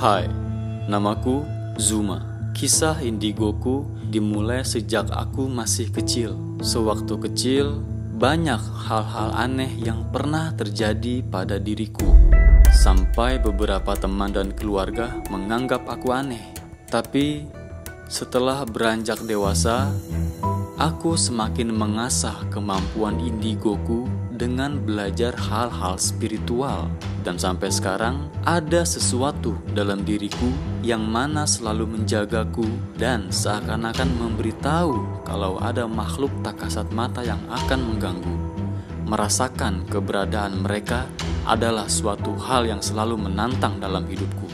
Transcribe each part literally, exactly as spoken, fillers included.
Hai, namaku Zuma. Kisah indigoku dimulai sejak aku masih kecil. Sewaktu kecil, banyak hal-hal aneh yang pernah terjadi pada diriku. Sampai beberapa teman dan keluarga menganggap aku aneh. Tapi setelah beranjak dewasa, aku semakin mengasah kemampuan indigoku dengan belajar hal-hal spiritual. Dan sampai sekarang ada sesuatu dalam diriku yang mana selalu menjagaku dan seakan-akan memberitahu kalau ada makhluk tak kasat mata yang akan mengganggu. Merasakan keberadaan mereka adalah suatu hal yang selalu menantang dalam hidupku.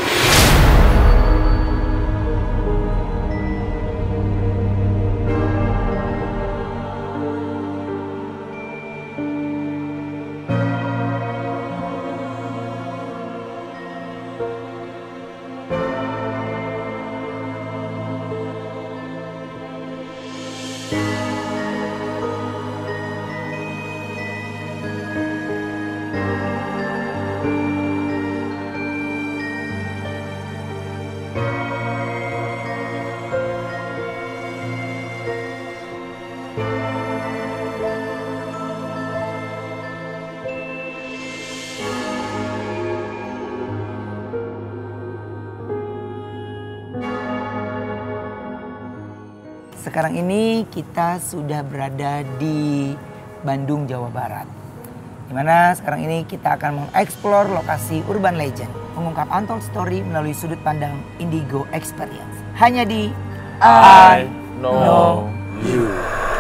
Sekarang ini kita sudah berada di Bandung, Jawa Barat. Dimana sekarang ini kita akan mengeksplor lokasi urban legend. Mengungkap untold story melalui sudut pandang Indigo Experience. Hanya di I, I Know You.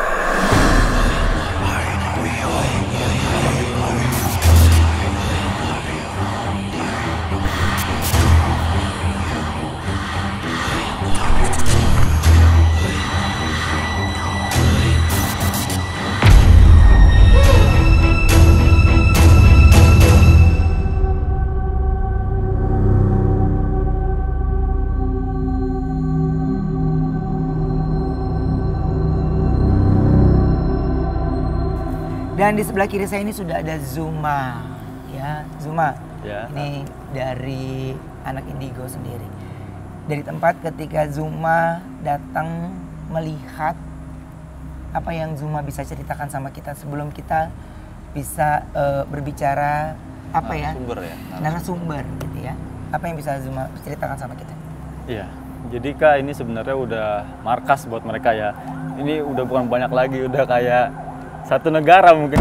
Dan di sebelah kiri saya ini sudah ada Zuma, ya Zuma. Ya. Ini dari anak Indigo sendiri. Dari tempat ketika Zuma datang melihat, apa yang Zuma bisa ceritakan sama kita sebelum kita bisa uh, berbicara apa ya? Narasumber ya. Narasumber gitu ya. Apa yang bisa Zuma ceritakan sama kita? Iya. Jadi Kak, ini sebenarnya udah markas buat mereka ya. Ini udah bukan banyak lagi, udah kayak satu negara mungkin,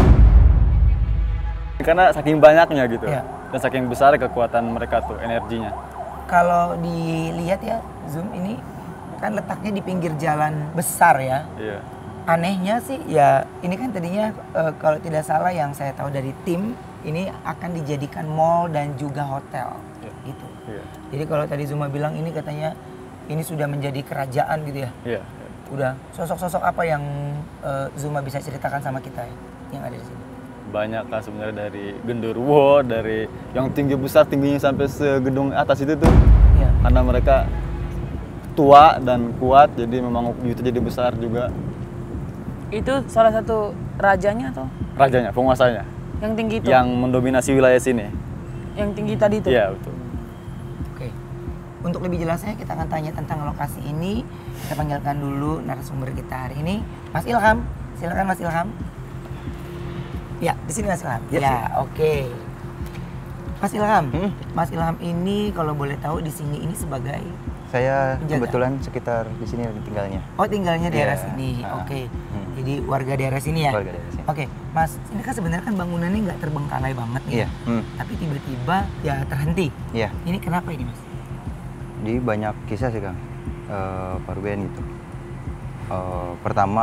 karena saking banyaknya gitu ya. Dan saking besar kekuatan mereka tuh, energinya. Kalau dilihat ya, Zoom ini kan letaknya di pinggir jalan besar ya. Iya. Anehnya sih ya, ini kan tadinya e, kalau tidak salah yang saya tahu dari tim, ini akan dijadikan mall dan juga hotel, iya. Gitu. Iya. Jadi kalau tadi Zuma bilang ini katanya ini sudah menjadi kerajaan gitu ya. Iya. Udah, sosok-sosok apa yang uh, Zuma bisa ceritakan sama kita ya, yang ada di sini? Banyak lah sebenarnya, dari genderuwo, dari yang tinggi besar, tingginya sampai segedung atas itu tuh. Ya. Karena mereka tua dan kuat, jadi memang itu jadi besar juga. Itu salah satu rajanya atau? Rajanya, penguasanya. Yang tinggi itu? Yang mendominasi wilayah sini. Yang tinggi tadi itu? Iya, betul. Oke, untuk lebih jelasnya kita akan tanya tentang lokasi ini. Kita panggilkan dulu narasumber kita hari ini, Mas Ilham. Silakan Mas Ilham. Ya, di sini Mas Ilham. Ya, ya oke. Okay. Mas Ilham, hmm? Mas Ilham ini kalau boleh tahu di sini ini sebagai? Saya penjaga? Kebetulan sekitar di sini tinggalnya. Oh, tinggalnya daerah yeah. sini. Nah. Oke. Okay. Hmm. Jadi warga daerah sini ya? Warga daerah sini. Oke, okay. Mas, ini kan sebenarnya kan bangunannya nggak terbengkalai banget nih. Iya. Yeah. Hmm. Tapi tiba-tiba ya terhenti. Iya. Yeah. Ini kenapa ini, Mas? Jadi banyak kisah sih, Kang. Uh, Pak Ruben gitu. Uh, pertama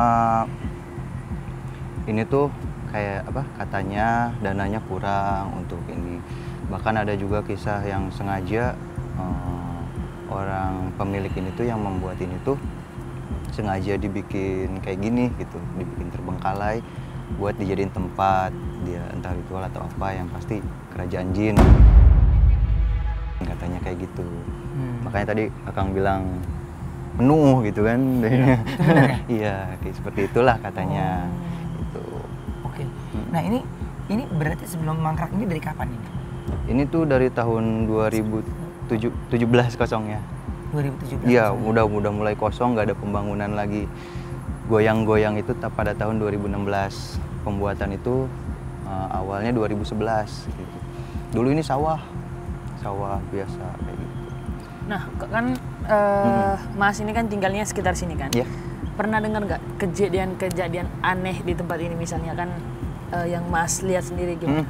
ini tuh kayak apa? Katanya dananya kurang untuk ini. Bahkan ada juga kisah yang sengaja uh, orang pemilik ini tuh yang membuat ini tuh sengaja dibikin kayak gini gitu, dibikin terbengkalai buat dijadiin tempat dia entah ritual atau apa, yang pasti kerajaan jin. Katanya kayak gitu. Hmm. Makanya tadi Akang bilang penuh gitu kan. Iya, iya kayak seperti itulah katanya. Oh. Gitu. Oke. Hmm. Nah ini ini berarti sebelum mangkrak ini dari kapan ini? Ini tuh dari tahun dua ribu tujuh belas kosongnya. dua ribu tujuh belas. Iya, udah udah mulai kosong, nggak ada pembangunan lagi. Goyang-goyang itu ta- pada tahun dua ribu enam belas. Pembuatan itu uh, awalnya dua ribu sebelas gitu. Dulu ini sawah. Sawah biasa kayak gitu. Nah, k- kan uh, Mas ini kan tinggalnya sekitar sini kan? Iya. Pernah dengar nggak kejadian-kejadian aneh di tempat ini misalnya kan uh, yang Mas lihat sendiri gimana? Hmm.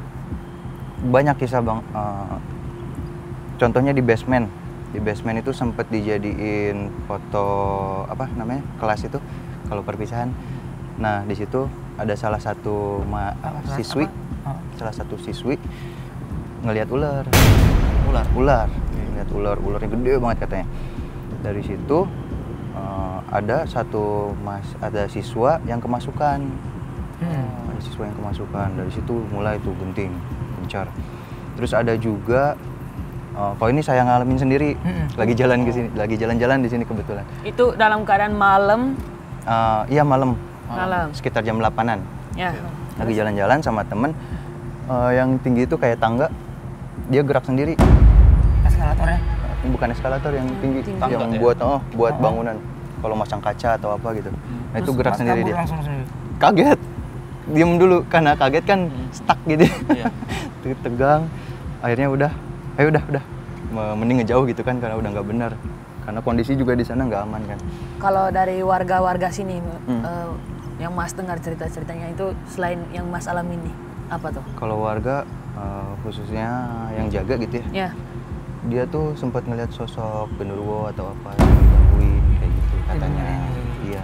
Banyak kisah bang. Uh, contohnya di basement. Di basement itu sempat dijadiin foto apa namanya kelas itu kalau perpisahan. Nah di situ ada salah satu ma- apa, Kelas siswi, apa? Oh. salah satu siswi ngelihat ular, ular, ular, ngelihat ular, ularnya gede banget katanya. Dari situ uh, ada satu mas, ada siswa yang kemasukan, Hmm. ada siswa yang kemasukan. Dari situ mulai tuh genting, gencar. Terus ada juga Oh, kalau ini saya ngalamin sendiri, Mm-mm. lagi jalan ke sini, lagi jalan-jalan di sini kebetulan. Itu dalam keadaan malam, Uh, iya malam, malam. sekitar jam delapanan. Ya. Lagi jalan-jalan sama temen, uh, yang tinggi itu kayak tangga, dia gerak sendiri. Eskalatornya. Uh, Bukan eskalator yang tinggi, Tinggi. yang Tangga ya? buat oh buat Oh. bangunan. Kalau masang kaca atau apa gitu, nah itu Terus gerak Mas sendiri kabur dia. langsung sendiri. Kaget, diem dulu karena kaget kan stuck gitu. Iya. Tuh, tegang. Akhirnya udah, ayo udah udah, mending ngejauh gitu kan karena udah nggak benar. Karena kondisi juga di sana nggak aman kan. Kalau dari warga-warga sini Hmm. eh, yang Mas dengar cerita-ceritanya itu selain yang Mas alami nih, apa tuh? Kalau warga uh, khususnya yang jaga gitu ya, Ya. dia tuh sempat ngeliat sosok genderuwo atau apa yang digangguin kayak gitu katanya. Iya.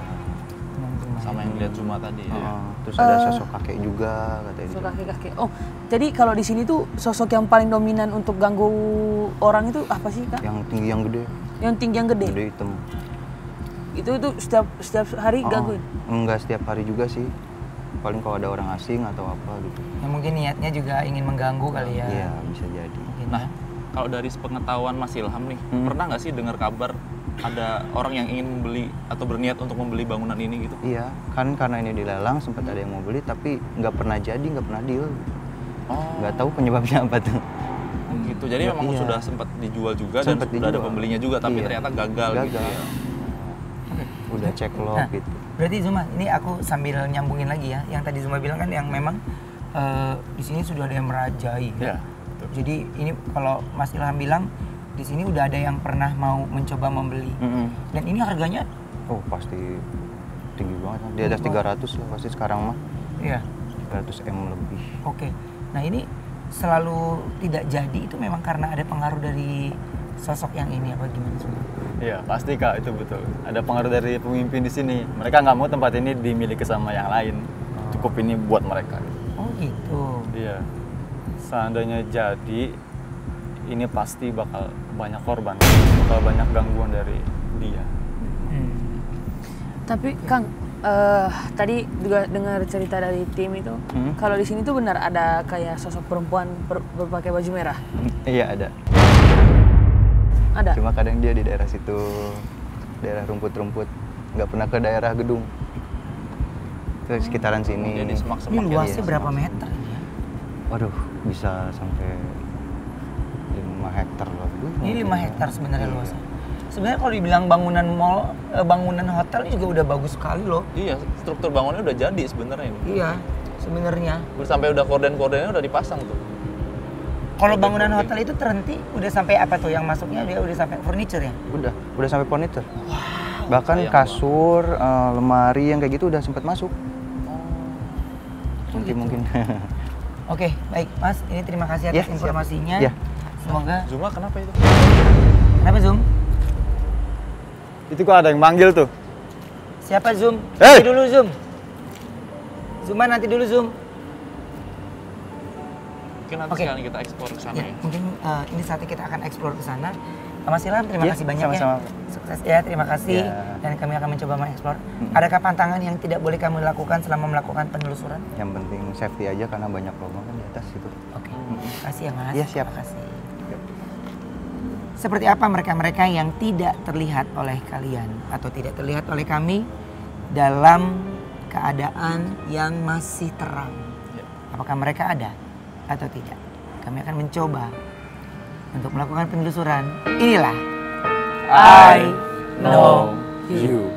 Sama yang lihat Zuma tadi ya. Uh, terus ada Eh. sosok kakek juga katanya. So di sana. kakek-kakek. Oh, jadi kalau di sini tuh sosok yang paling dominan untuk ganggu orang itu apa sih, Kak? Yang tinggi yang gede, Yang tinggi yang gede. gede hitam. Itu itu setiap setiap hari Oh, gangguin. enggak setiap hari juga sih. Paling kalau ada orang asing atau apa gitu. Ya mungkin niatnya juga ingin mengganggu kali ya. Iya bisa jadi. Mungkin Nah, ya. kalau dari sepengetahuan Mas Ilham nih, Hmm. pernah nggak sih dengar kabar ada orang yang ingin membeli atau berniat untuk membeli bangunan ini gitu? Iya, kan karena ini dilelang sempat ada yang mau beli tapi nggak pernah jadi, nggak pernah deal. Oh, Nggak tahu penyebabnya apa tuh. gitu. Jadi Iya. memang sudah sempat dijual juga Sempet dan sudah ada dijual. pembelinya juga, tapi Iya. ternyata gagal, gitu Gagal. ya. Udah cek log Nah, gitu. berarti Zuma, ini aku sambil nyambungin lagi ya, yang tadi Zuma bilang kan yang memang eh, di sini sudah ada yang merajai. Iya. Jadi ini kalau Mas Ilham bilang di sini udah ada yang pernah mau mencoba membeli. Mm-mm. Dan ini harganya, Oh pasti tinggi banget, di atas tiga ratus lah pasti sekarang mah. ya, tiga ratus M lebih. oke. Nah ini selalu tidak jadi itu memang karena ada pengaruh dari sosok yang ini apa gimana Zuma? Iya, pasti Kak, itu betul. Ada pengaruh dari pemimpin di sini. Mereka nggak mau tempat ini dimiliki sama yang lain. Cukup ini buat mereka. Oh gitu. Iya. Seandainya jadi, ini pasti bakal banyak korban, bakal banyak gangguan dari dia. Hmm. Tapi Kang, eh, tadi juga dengar cerita dari tim itu, Hmm? kalau di sini tuh benar ada kayak sosok perempuan ber- berpakai baju merah. Iya ada. Ada. Cuma kadang dia di daerah situ, daerah rumput-rumput, nggak pernah ke daerah gedung. Ke sekitaran sini. Jadi Ini semak-semak ya. luasnya Iya, berapa semak. meter ini ya? Waduh, bisa sampai lima hektar lebih. Ini lima mungkin ya. hektar sebenarnya Iya. luasnya. Sebenarnya kalau dibilang bangunan mall, eh, bangunan hotel ini juga udah bagus sekali loh. Iya, struktur bangunnya udah jadi sebenarnya ini. Iya, sebenarnya. Sampai udah korden-kordennya udah dipasang tuh. Kalau bangunan hotel itu terhenti udah sampai apa tuh yang masuknya dia udah sampai furniture ya? Udah, udah sampai furniture. Bahkan sayang kasur, eh, lemari yang kayak gitu udah sempat masuk. Oh, Mungkin gitu. mungkin. Oke, baik Mas. Ini terima kasih atas Ya, siap. informasinya. Ya. Semoga. Zuma kenapa itu? Kenapa Zoom? Itu kok ada yang manggil tuh. Siapa Zoom? Hey! Nanti dulu Zoom. Zuma nanti dulu Zoom. Mungkin nanti Oke. sekarang kita ekspor ke sana Ya, ya. mungkin eh, ini saatnya kita akan explore ke sana. Mas Ilham, terima Ya, kasih banyak sama-sama. ya. Sukses ya, terima kasih. Ya. Dan kami akan mencoba mengeksplor. Adakah pantangan yang tidak boleh kamu lakukan selama melakukan penelusuran? Yang penting safety aja karena banyak lubang kan di atas itu. Oke, terima kasih ya Mas. Iya, siap. Terima kasih. Seperti apa mereka-mereka yang tidak terlihat oleh kalian atau tidak terlihat oleh kami dalam keadaan yang masih terang? Ya. Apakah mereka ada atau tidak? Kami akan mencoba untuk melakukan penelusuran. Inilah I know you.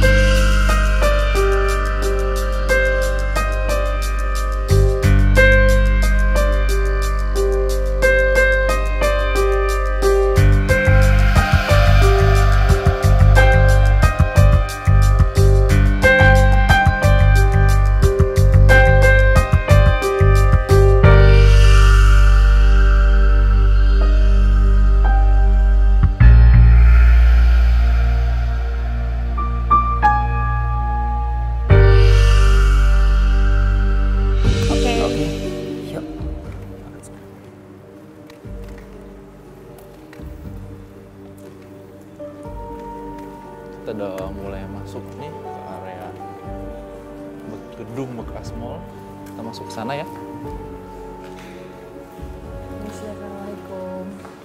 Kita udah mulai masuk nih ke area gedung bekas mall. Kita masuk ke sana ya. Assalamualaikum.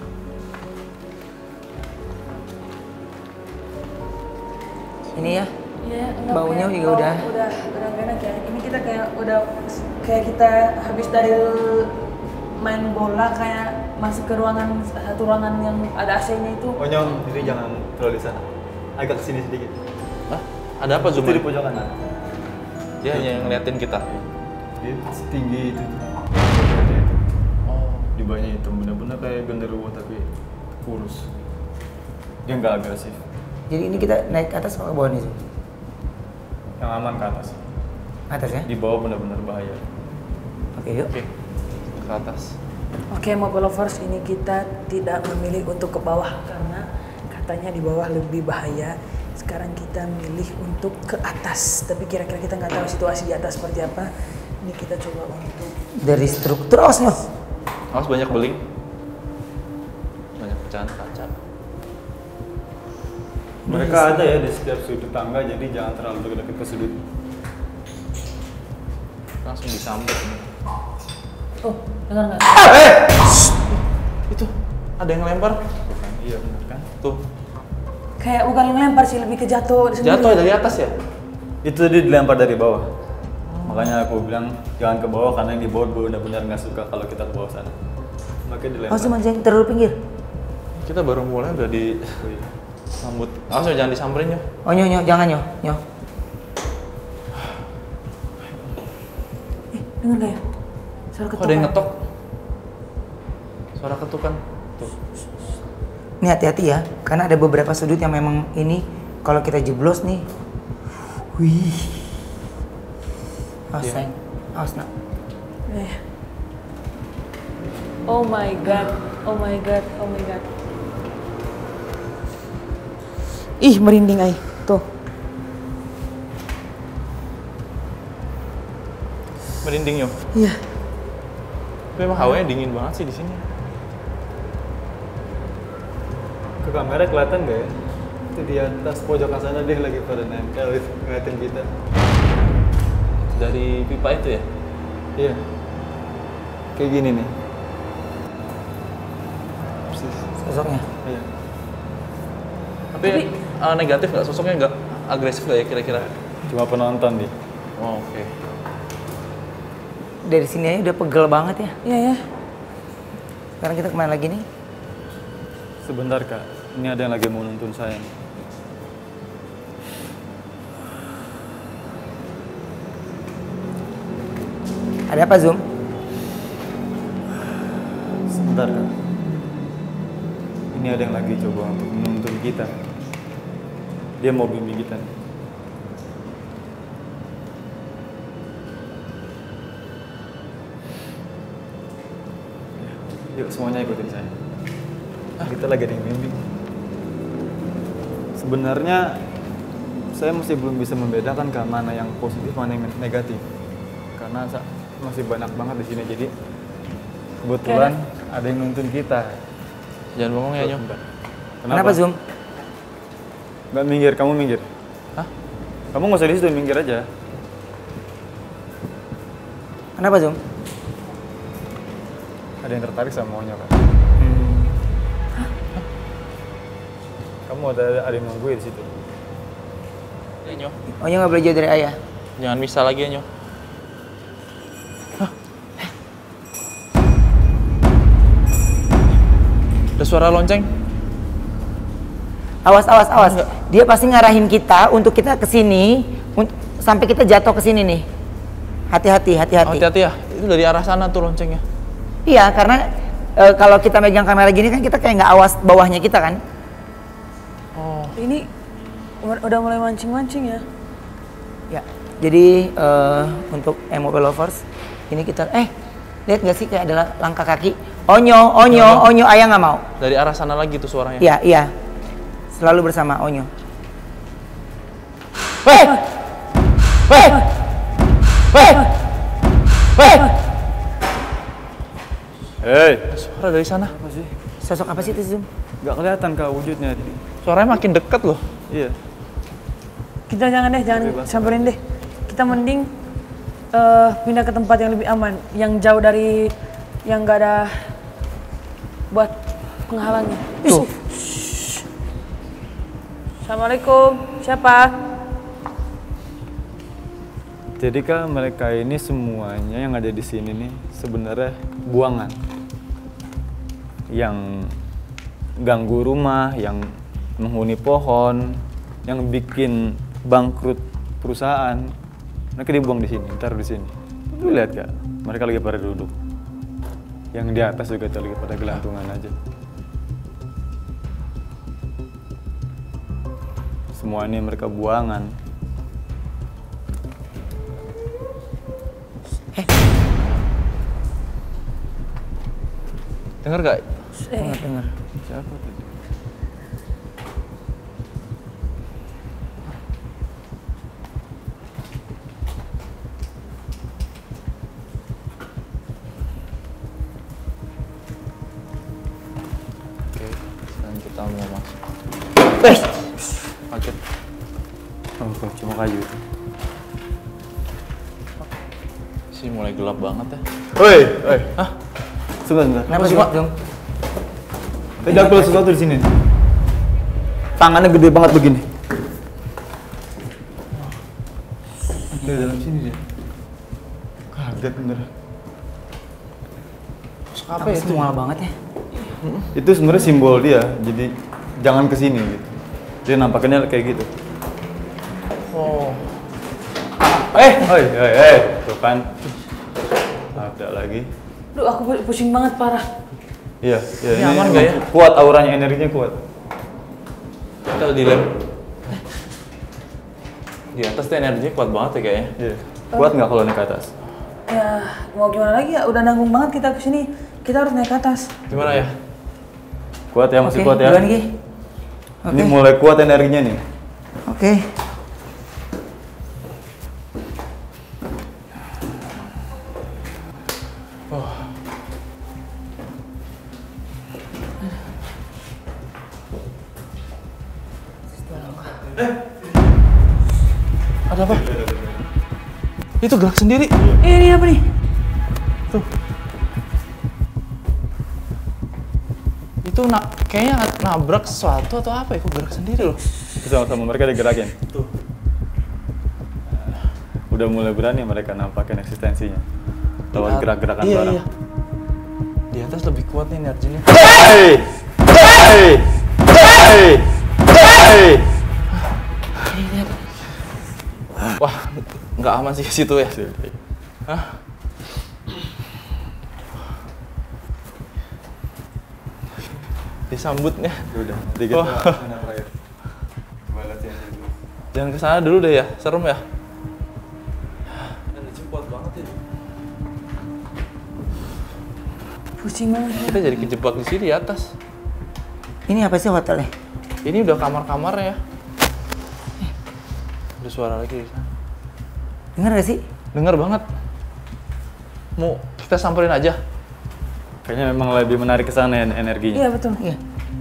Ini ya. Ya, baunya juga bau, udah. Udah, udah gak enak ya. Ini kita kayak udah kayak kita habis dari main bola kayak masuk ke ruangan satu ruangan yang ada A C-nya itu. Oh nyong, jadi jangan terlalu di sana. Agak kesini sedikit. Hah? Ada apa Zuma? Itu di pojok kanan. Dia hanya ngeliatin kita. Dia setinggi itu. Oh, Di bawahnya hitam, bener-bener kayak genderuwo tapi kurus. Dia nggak agresif. Jadi ini kita naik ke atas apa ke bawah nih? Zum? Yang aman ke atas. Atas ya? Di bawah benar-benar bahaya. Oke yuk. oke. Ke atas. Oke, Mobile Lovers, ini kita tidak memilih untuk ke bawah karena katanya di bawah lebih bahaya. Sekarang kita milih untuk ke atas, tapi kira-kira kita nggak tahu situasi di atas seperti apa. Ini kita coba untuk Dari struktur osnya. Awas banyak beling. Banyak pecahan kaca. Mereka ada ya di setiap sudut tangga, jadi jangan terlalu dekat ke sudut. Langsung disambut nih. oh dengar nggak? Itu ada yang lempar. Bukan? Iya benar kan? Tuh. Kayak bukan ngelempar sih, lebih ke jatuh sendiri. Jatuh dari atas ya? Itu dia dilempar dari bawah. Makanya aku bilang jangan ke bawah karena yang di bawah benar-benar nggak suka kalau kita ke bawah sana. Makanya dilempar. Oh cuma jangan terlalu pinggir. Kita baru mulai udah di sambut. Awas jangan disamperin ya. Oh nyo nyo jangan nyo nyo. Eh, dengar nggak ya? Suara Kok ada yang ketukan. ngetok? Suara ketukan. Tuh. Ini hati-hati ya, karena ada beberapa sudut yang memang ini kalau kita jeblos nih. Wih. Awas Iya. sayang. Awas nak. Eh. Oh my god, oh my god, oh my god. Ih, merinding ay. Tuh. Merinding yo. Iya. Tapi emang hawanya dingin banget sih di sini. Ke kamera kelihatan nggak ya? Itu di atas pojok sana dia lagi pada nempel itu ngeliatin kita. Dari pipa itu ya? Iya. Kayak gini nih. Persis. Sosoknya. Iya. Tapi, uh, negatif nggak? Sosoknya nggak agresif nggak ya kira-kira? Cuma penonton nih. Oh, oke. Dari sini aja udah pegel banget ya. Iya ya. Sekarang kita kemana lagi nih? Sebentar kak, ini ada yang lagi mau nuntun saya. nih. Ada apa Zoom? Sebentar kak. Ini ada yang lagi coba untuk menuntun kita. Dia mau bimbing kita nih. Yuk semuanya ikutin saya. Kita lagi ada yang bimbing. Sebenarnya saya masih belum bisa membedakan ke mana yang positif, mana yang negatif. Karena sa- masih banyak banget di sini. Jadi kebetulan ada yang nuntun kita. Jangan ngomong ya, Nyom. Bentar. Kenapa, Zoom? Nggak minggir, kamu minggir. Hah? Kamu nggak usah di situ, minggir aja. Kenapa Zoom? Ada yang tertarik sama maunya kan? Kamu ada ada yang nungguin di situ. Ya, Nyom. Oh nggak boleh jauh dari ayah. Jangan bisa lagi ya, Nyom. Ada suara lonceng. Awas, awas, awas. Dia pasti ngarahin kita untuk kita ke sini sampai kita jatuh ke sini nih. Hati-hati, hati-hati. Hati-hati ya. Itu dari arah sana tuh loncengnya. Iya, karena e, kalau kita megang kamera gini kan kita kayak nggak awas bawahnya kita kan. Oh, ini udah mulai mancing-mancing ya. Ya. Jadi uh, untuk M O P lovers ini kita eh lihat nggak sih kayak ada langkah kaki? Onyo, onyo, ya, onyo, ayah nggak mau. Dari arah sana lagi tuh suaranya. Iya, iya. Selalu bersama onyo. Weh, weh, weh, weh. Hei, suara dari sana. Apa sih? Sosok apa sih itu Zoom? Gak kelihatan kak wujudnya. Suaranya makin dekat loh. Iya. Kita jangan deh, jangan samperin deh. Kita mending uh, pindah ke tempat yang lebih aman, yang jauh dari yang nggak ada buat penghalangnya. Tuh. Assalamualaikum, siapa? Jadi kak mereka ini semuanya yang ada di sini nih sebenarnya buangan yang ganggu rumah, yang menghuni pohon, yang bikin bangkrut perusahaan. Mereka dibuang di sini, taruh di sini. Lu lihat gak? Mereka lagi pada duduk. Yang di atas juga tuh lagi pada gelantungan aja. Semua ini mereka buangan. Eh. Dengar gak? Dengar, dengar. Siapa tadi? Kita mau masuk. Eh, Kaget. Oh, kok cuma kayu itu. Sih mulai gelap banget ya. Woi, woi. Hah? Sebentar, sebentar. kenapa sih, Pak? Zoom? Tadi aku lihat sesuatu di sini. Tangannya gede banget begini. Ada dalam sini dia. Kaget bener. Apa ya itu? Mual banget ya. Itu sebenarnya simbol dia. Jadi jangan ke sini gitu. Dia nampaknya kayak gitu. Oh. Eh, oi, oi, eh, tuh kan. Ada lagi. Duh, aku pusing banget parah. Iya, iya. Ini aman nggak ya? Kuat auranya, energinya kuat. Kita di lab. Di atas tuh energinya kuat banget ya kayaknya. Iya. Kuat nggak kalau naik ke atas? Ya, mau gimana lagi ya? Udah nanggung banget kita kesini. Kita harus naik ke atas. Gimana ya? Kuat ya, masih Oke, kuat ya. duluan, Gi. Ini Oke. mulai kuat energinya nih. Oke. Ada apa? Itu gerak sendiri. Eh, ini apa nih? Tuh. Itu na kayaknya nabrak sesuatu atau apa ya? Kok gerak sendiri loh? Sama-sama mereka digerakin. Tuh. Udah mulai berani mereka nampakin eksistensinya. Lewat gerak-gerakan iya, barang. Iya. Di atas lebih kuat nih energinya. Hey! Hey! Hey! Hey! Wah, nggak aman sih ke situ ya. Hah? Disambutnya. Udah, dikit. Oh. Jangan ke sana dulu deh ya, serem ya. Energinya kuat banget ya. Pusing banget. Kita jadi kejebak di sini di atas. Ini apa sih hotelnya? Ini udah kamar-kamarnya ya. Ada suara lagi di sana. Dengar gak sih? Dengar banget. Mau kita samperin aja. Kayaknya memang lebih menarik ke sana en- energinya. Iya, betul. Iya.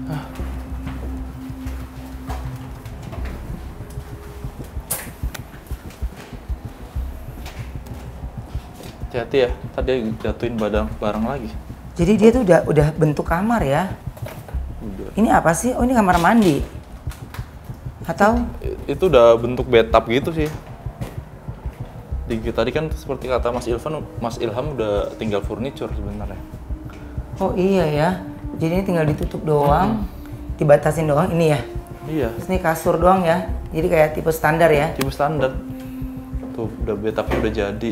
Hati-hati ya, tadi jatuhin barang barang lagi. Jadi dia tuh udah udah bentuk kamar ya. Udah. Ini apa sih? Oh, ini kamar mandi. Atau I- Itu udah bentuk bathtub gitu sih. Di, tadi kan seperti kata Mas Ilham, Mas Ilham udah tinggal furniture sebenarnya. oh iya ya. Jadi ini tinggal ditutup doang, hmm. dibatasin doang ini ya. Iya. Terus ini kasur doang ya. Jadi kayak tipe standar ya. Tipe standar. Tuh udah betapnya udah jadi.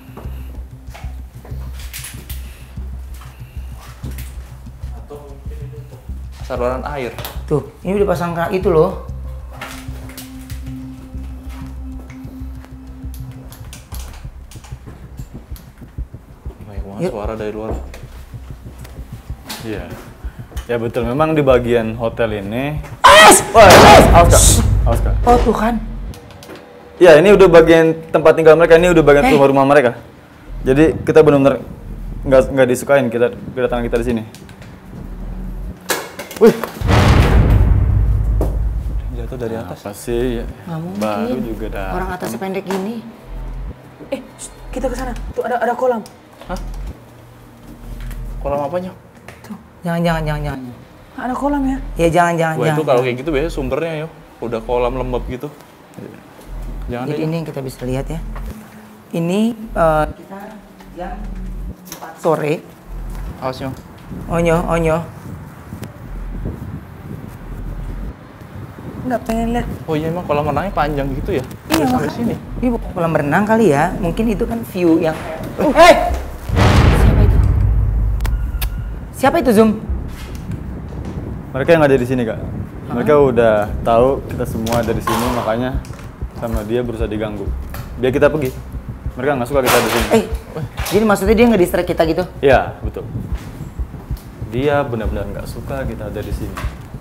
Atau mungkin ini untuk saluran air. Tuh, ini udah pasang kerak itu loh. Banyak banget suara dari luar. Iya. Ya betul, memang di bagian hotel ini. As! Wah, awas Kak. Awas Kak. Oh tuh kan. Ya, ini udah bagian tempat tinggal mereka, ini udah bagian Hey. rumah rumah mereka. Jadi kita benar-benar nggak nggak disukain kita kedatangan kita di sini. Wih, Jatuh dari atas. apa sih? Ya. Nggak mungkin. Baru juga dah. Orang atas sependek gini. Eh, shh, kita ke sana. Tuh ada ada kolam. Hah? Kolam apanya? Tuh, Jangan, jangan, jangan, jangan. ada kolam ya. Ya jangan, jangan, Wah jangan. itu kalau kayak gitu biasanya sumbernya yo. Udah kolam lembab gitu. Jangan Jadi deh. ini yang kita bisa lihat ya. Ini eh, kita jam empat sore. Awas yo. Onyo, onyo. Nggak pengen lihat. Oh iya emang kolam renangnya panjang gitu ya? Iya, Udah sampai makanya. sini. Ini bukan kolam renang kali ya. Mungkin itu kan view yang. Oh, hey! Siapa itu? Siapa itu Zoom? Mereka yang ada di sini Kak. Mereka udah tahu kita semua ada di sini, makanya sama dia berusaha diganggu. Biar kita pergi. Mereka nggak suka kita di sini. Eh, jadi maksudnya dia nggak distract kita gitu? Iya, betul. Dia benar-benar nggak suka kita ada di sini.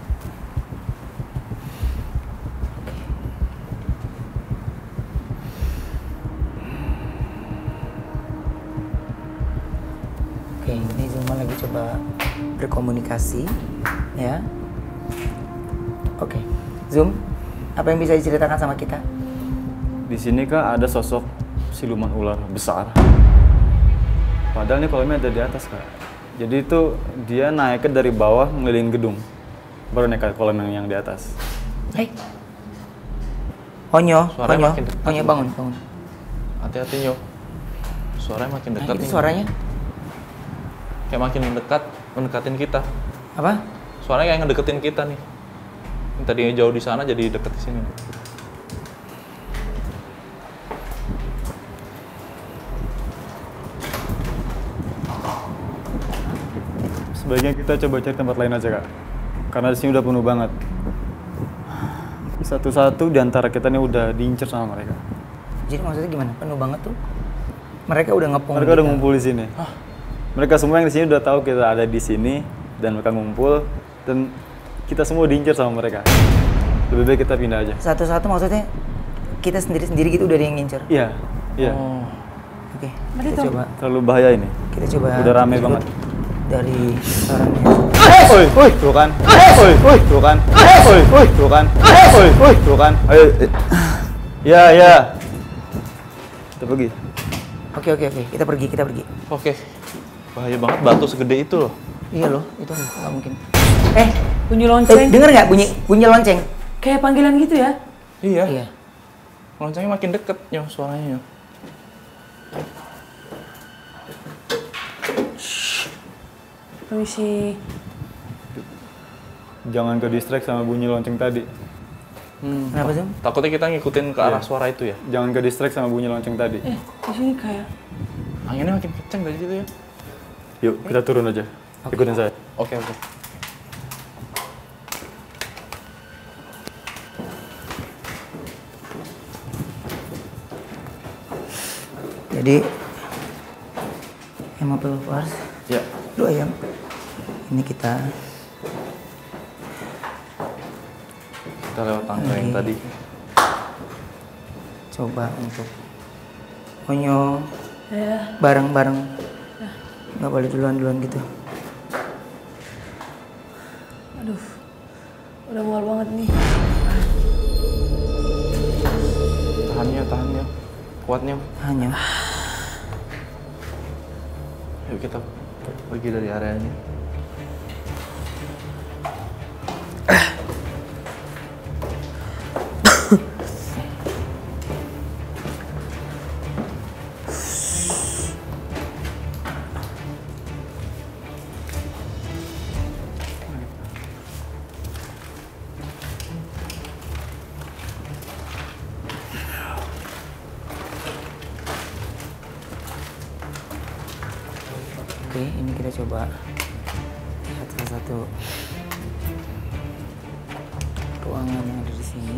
Oke, ini Zuma lagi coba berkomunikasi, ya. Oke, Zoom, apa yang bisa diceritakan sama kita? Di sini Kak ada sosok siluman ular besar. Padahal ini kolamnya ada di atas Kak. Jadi itu dia naik ke dari bawah ngeliling gedung, baru naik ke kolam yang, yang di atas. Hei, Onyo, Suaranya Onyo, makin dekat. Onyo bangun, bangun. Hati-hati yo. Suaranya makin Nah, dekat itu nih. suaranya Kayak makin mendekat, mendekatin kita. apa? Suaranya kayak ngedeketin kita nih. Yang tadinya jauh di sana jadi deket di sini. Sebaiknya kita coba cari tempat lain aja Kak. Karena di sini udah penuh banget. Satu-satu di antara kita nih udah diincer sama mereka. Jadi maksudnya gimana? Penuh banget tuh? Mereka udah ngepung Mereka udah kita. ngumpul di sini. Mereka semua yang di sini udah tahu kita ada di sini dan mereka ngumpul dan kita semua diincar sama mereka. Lebih baik kita pindah aja. Satu-satu maksudnya kita sendiri-sendiri gitu udah ada yang ngincer? Iya, iya. Oh. Oke, Berarti kita tuh. coba. Terlalu bahaya ini. Kita coba. Udah rame ikut banget. Dari orangnya. Oi, oi, tuh kan. Oi, oi, tuh kan. Oi, oi, tuh kan. Oi, oi, tuh kan. Ayo. eh. Ya, ya. Kita pergi. Oke, oke, oke. Kita pergi, kita pergi. Oke. Bahaya banget batu segede itu loh. Iya loh, itu nggak mungkin. Eh, Bunyi eh lonceng. denger nggak bunyi bunyi lonceng? Kayak panggilan gitu ya. Iya. Iya. Loncengnya makin deket nyo suaranya nyo. Permisi. Jangan ke distract sama bunyi lonceng tadi. Kenapa Zoom? Takutnya kita ngikutin ke arah Iya. suara itu ya. Jangan ke distract sama bunyi lonceng tadi. Eh, di sini kayak Anginnya makin kenceng dari situ ya. Yuk, kita turun aja. Ikutin saya. Oke oke. Jadi yang mau Lovers, Ya. dua ayam. Ini kita Kita lewat tangga yang Oke. tadi. coba untuk onyo ya. bareng-bareng. Nggak boleh duluan-duluan gitu. Aduh. Udah mual banget nih. Tahannya, tahannya. Kuatnya. Hanya Yuk kita pergi dari areanya. ini kita coba lihat salah satu ruangan yang ada di sini.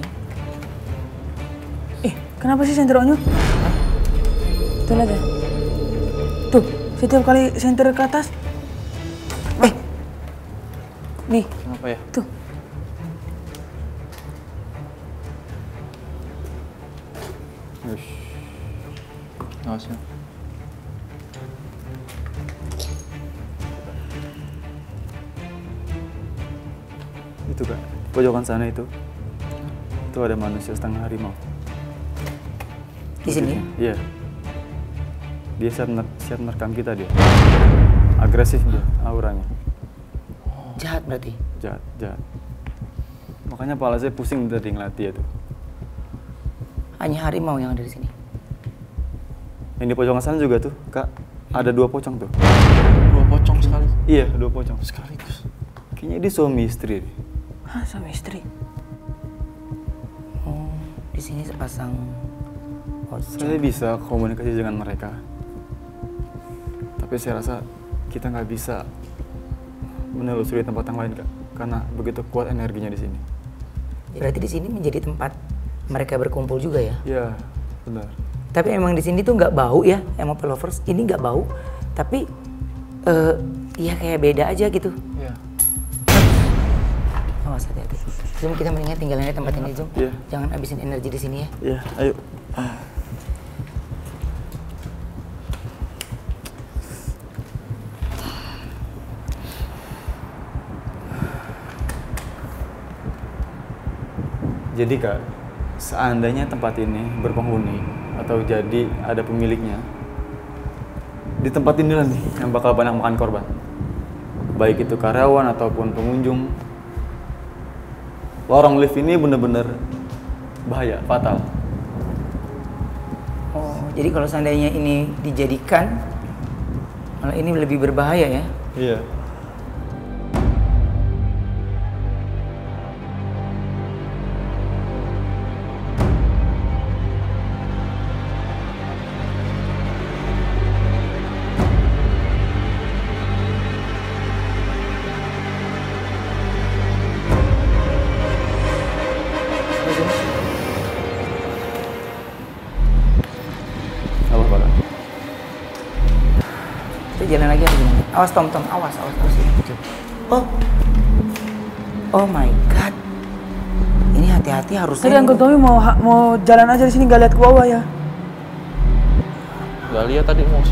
Eh, kenapa sih senter onyo? Tuh lihat ya. Tuh, setiap kali senter ke atas. Eh, nih. Kenapa ya? Tuh. Ush. Awas ya. Itu kak, pojokan sana itu, itu ada manusia setengah harimau. Di sini? Iya. Dia siap, ner siap merekam kita dia. Agresif dia, auranya. Jahat berarti? Jahat, jahat. Makanya kepala saya pusing tadi ngeliat dia tuh. Hanya harimau yang ada di sini? Yang di pojokan sana juga tuh, kak. Ada dua pocong tuh. Dua pocong sekali. Iya, dua pocong. Sekaligus. Kayaknya dia suami istri deh. Hah, sama istri? Oh, di sini sepasang pocong. Saya bisa komunikasi dengan mereka. Tapi saya rasa kita nggak bisa menelusuri tempat yang lain, kak. Karena begitu kuat energinya di sini. Berarti di sini menjadi tempat mereka berkumpul juga ya? Iya, benar. Tapi emang di sini tuh nggak bau ya, emang lovers ini nggak bau. Tapi uh, ya kayak beda aja gitu. Iya. Awas hati-hati. Zoom, kita mendingan tinggalin di tempat ini, Zoom. Iya. Jangan habisin energi di sini ya. Iya, ayo. Jadi kak, seandainya tempat ini berpenghuni atau jadi ada pemiliknya, di tempat inilah nih yang bakal banyak makan korban. Baik itu karyawan ataupun pengunjung. Lorong lift ini bener-bener bahaya, fatal. Oh, jadi kalau seandainya ini dijadikan, malah ini lebih berbahaya ya? Iya. Jalan lagi atau gimana? Awas Tom, Tom, awas, awas, awas. Oh, oh my God, ini hati-hati harusnya. Tadi Uncle Tommy mau mau jalan aja di sini, nggak lihat ke bawah ya? Gak lihat tadi mau.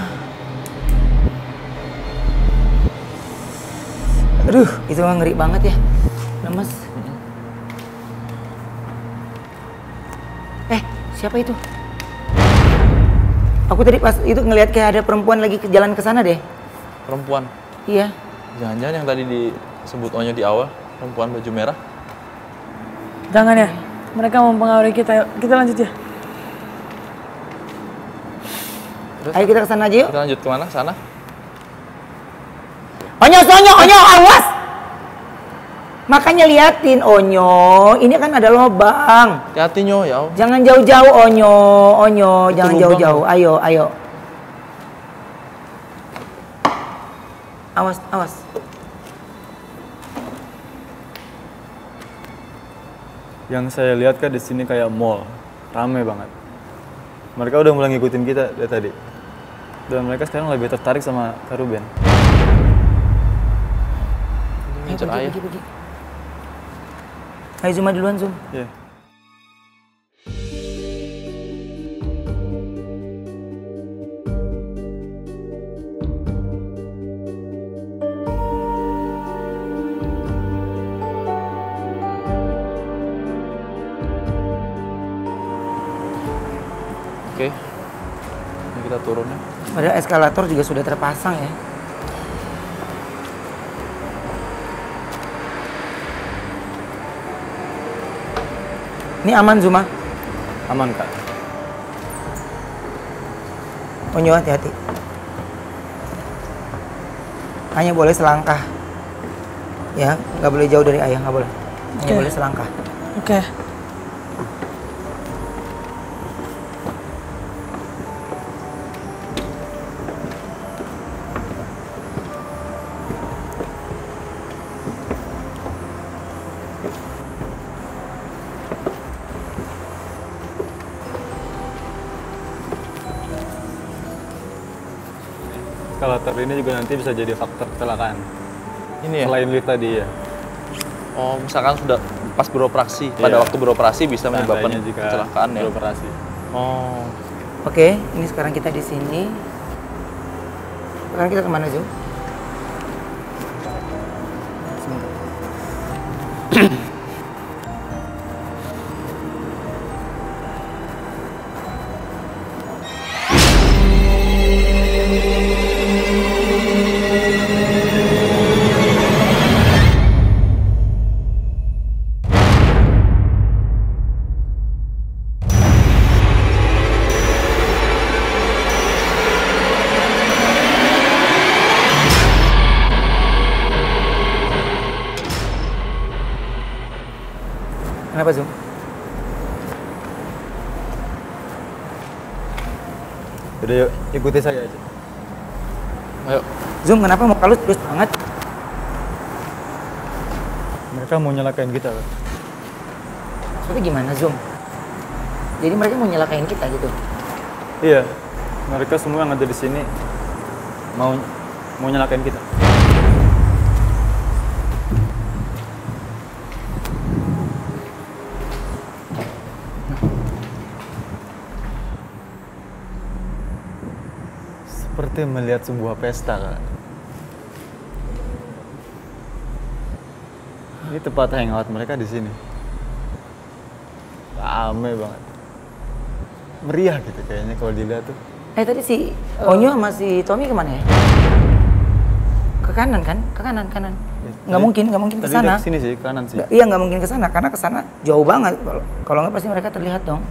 Aduh, itu mah ngeri banget ya, lemes. Eh, siapa itu? Aku tadi pas itu ngelihat kayak ada perempuan lagi ke jalan ke sana deh. Perempuan? Iya. Jangan-jangan yang tadi disebut Onyo di awal, perempuan baju merah? Jangan ya, mereka mempengaruhi kita. Kita lanjut ya. Terus, Ayo kita ke sana aja yuk. kita lanjut kemana? Sana? Onyo, Onyo, Onyo, awas! Makanya liatin Onyo, ini kan ada lobang. Hati-hati Nyo, ya. Jangan jauh-jauh Onyo, Onyo, Itu jangan lubang. jauh-jauh. Ayo, ayo. Awas, awas. Yang saya lihat kan di sini kayak mall, rame banget. Mereka udah mulai ngikutin kita dari tadi. Dan mereka sekarang lebih tertarik sama Kak Ruben. Ayo, Ngincer pergi, ayah. pergi, pergi. Ayo Zuma duluan, Zoom. Iya. Oke. Ini kita turun ya. Padahal eskalator juga sudah terpasang ya. Ini aman Zuma? Aman kak. Onyo, hati-hati. Hanya boleh selangkah. Ya, nggak boleh jauh dari ayah, nggak boleh. Hanya Oke. boleh selangkah. Oke. eskalator ini juga nanti bisa jadi faktor kecelakaan. Ini ya? Selain lift tadi ya. Oh, misalkan sudah pas beroperasi, Iya. pada waktu beroperasi bisa menyebabkan Seandainya jika kecelakaan ya. beroperasi. Oh. Oke, ini sekarang kita di sini. Sekarang kita kemana, Zoom? Kenapa, Zoom? Udah yuk, ikuti saya aja. Ayo. Zoom, kenapa muka lu terus banget? Mereka mau nyelakain kita, Pak. Maksudnya gimana, Zoom? Jadi mereka mau nyelakain kita gitu? Iya, mereka semua yang ada di sini mau mau nyelakain kita. Seperti melihat sebuah pesta, Kak. Ini tempat hangout mereka di sini. Rame banget. Meriah gitu kayaknya kalau dilihat tuh. Eh tadi si Onyo sama si Tommy kemana ya? Ke kanan kan? Ke kanan, kanan. Nggak Tadi- mungkin, nggak mungkin ke Tadi sana. dari sini sih, kanan sih. Nggak- Iya nggak mungkin ke sana karena ke sana jauh banget. Kalau- Kalau nggak pasti mereka terlihat dong.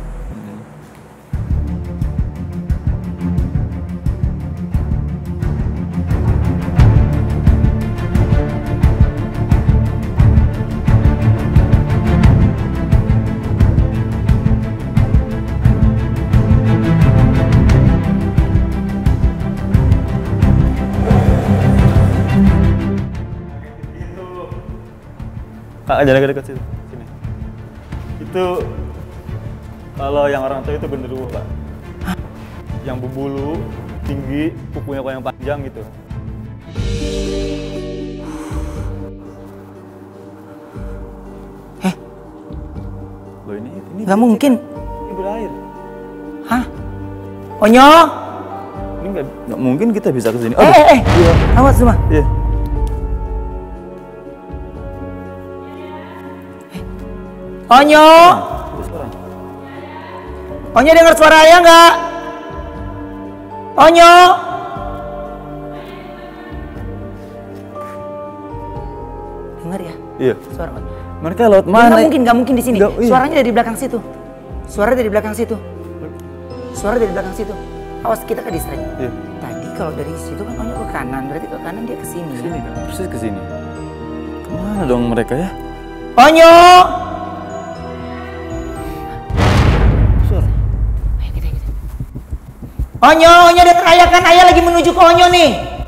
Kak, jangan dekat situ. Sini. Itu kalau yang orang tua itu genderuwo, Pak. Yang berbulu, tinggi, kukunya yang panjang gitu. Eh, Loh ini ini nggak mungkin. ini berair. Hah? Onyo? Ini nggak nggak mungkin kita bisa ke sini. Eh, eh, eh. Awas semua. Iya. Onyo? Itu suara. Onyo dengar suara ayah nggak? Onyo? Dengar ya? Iya. Suara. Mereka lewat Nggak mana? mungkin, nggak mungkin di sini. Nggak, iya. Suaranya dari belakang situ. Suara dari belakang situ. Suara dari belakang situ. Awas kita ke distrik. Iya. Tadi kalau dari situ kan Onyo ke kanan, berarti ke kanan dia ke sini. Sini, Kak. Persis ke sini. Kemana dong mereka ya? Onyo! Suara. Ayo kita, kita. Onyo, Onyo dengar ayah kan? Ayah lagi menuju ke Onyo nih.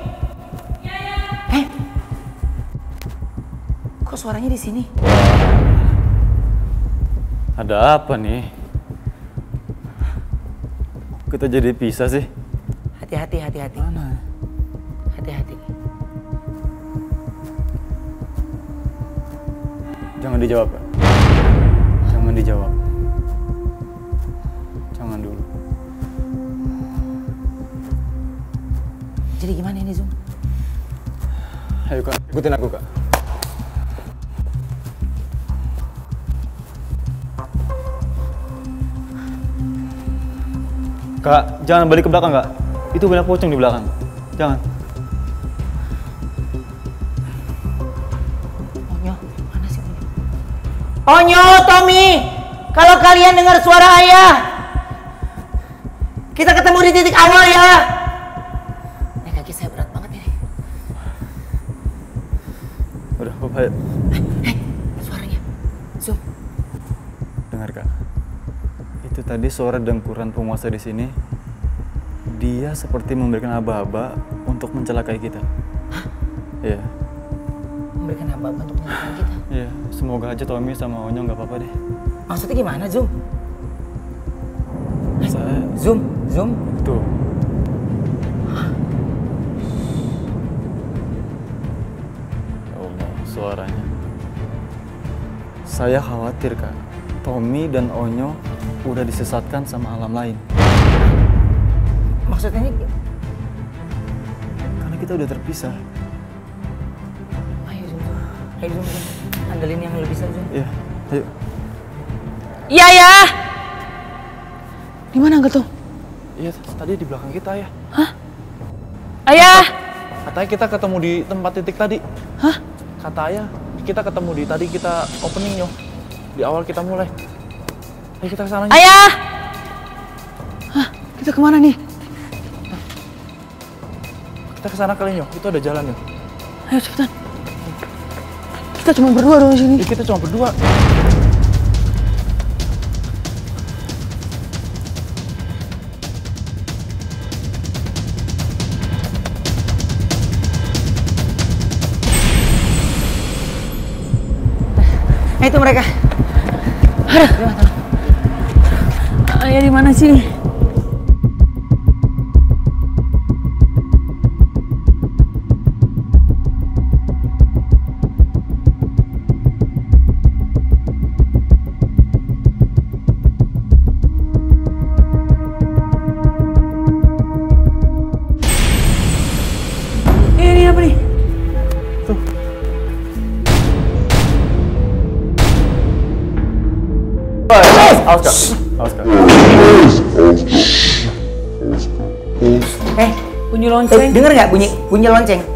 Eh? Kok suaranya di sini? Ada apa nih? Kita jadi pisah sih. Hati-hati, hati-hati. Mana? Hati-hati. Jangan dijawab, Kak. Jangan dijawab. Jangan dulu. Jadi gimana ini, Zoom? Ayo, Kak. Ikutin aku, Kak. Kak, jangan balik ke belakang, Kak. Itu banyak pocong di belakang. Jangan. Onyo, mana sih Onyo? Onyo, Tommy! Kalau kalian dengar suara ayah, kita ketemu di titik awal ya. Eh, kaki saya berat banget ini. Udah, Bapak. Ayo. Eh, suaranya. Zoom. Dengar, Kak. Itu tadi suara dengkuran penguasa di sini. Dia seperti memberikan aba-aba untuk mencelakai kita. Hah? Iya. Memberikan apa-apa untuk menyelamatkan kita. Iya, semoga aja Tommy sama Onyo nggak apa-apa deh. Maksudnya gimana, Zoom? Saya Zoom, Zoom. tuh. suaranya. Saya khawatir, Kak. Tommy dan Onyo udah disesatkan sama alam lain. Maksudnya ini? Karena kita udah terpisah. Ayo Zum, ayo Zum, andalin yang lebih bisa Zum. Iya, ayo. Iya ya. Di mana Getung? Iya, tadi di belakang kita ya. Hah? Ayah. Katanya kita ketemu di tempat titik tadi. Hah? Kata ayah, kita ketemu di tadi kita opening Nyo. Di awal kita mulai. Ayo kita kesana. Ayah. Hah? Kita kemana nih? Kita kesana kali Nyo, itu ada jalan Nyo. Ayo cepetan. Kita cuma berdua dong di sini. Ya, kita cuma berdua. Nah, itu mereka. Aduh. Ayah di mana sih? Ini apa nih? Tuh. Awas, Kak. Awas, Kak. Eh, Bunyi eh lonceng. denger nggak bunyi bunyi lonceng?